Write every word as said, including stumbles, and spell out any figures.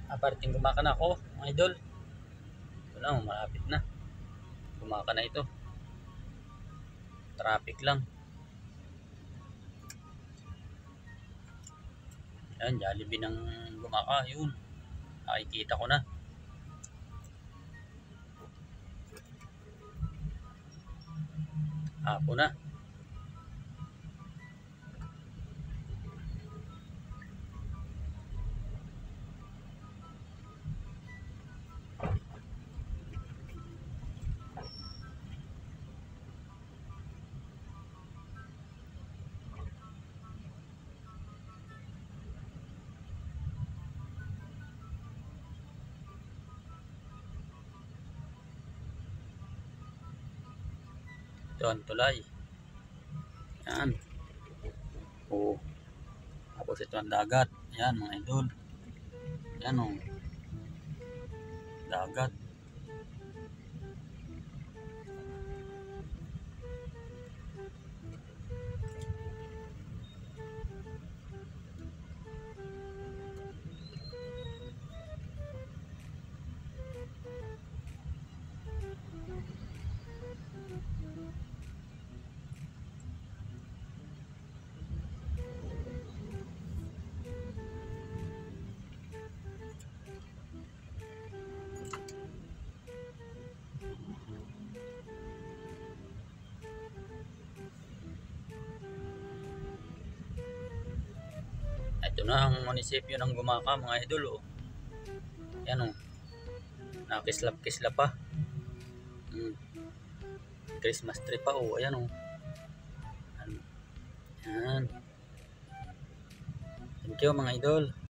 Aparting gumaka na ako, mga idol. Ito lang, malapit na. Gumaka na ito. Traffic lang. Yan, Jollibee ng gumaka, yun. Nakikita ko na. Apo na. Ito ang tulay. Yan. O. Tapos ito ang dagat. Yan mga idol. Yan o. Dagat. Ito na ang munisipyo ng Gumaka, mga idol. Oh. Yan o. Oh. Nakislap-kislap pa. Hmm. Christmas tree pa o. Oh. Ayan o. Oh. Yan. Thank you mga idol.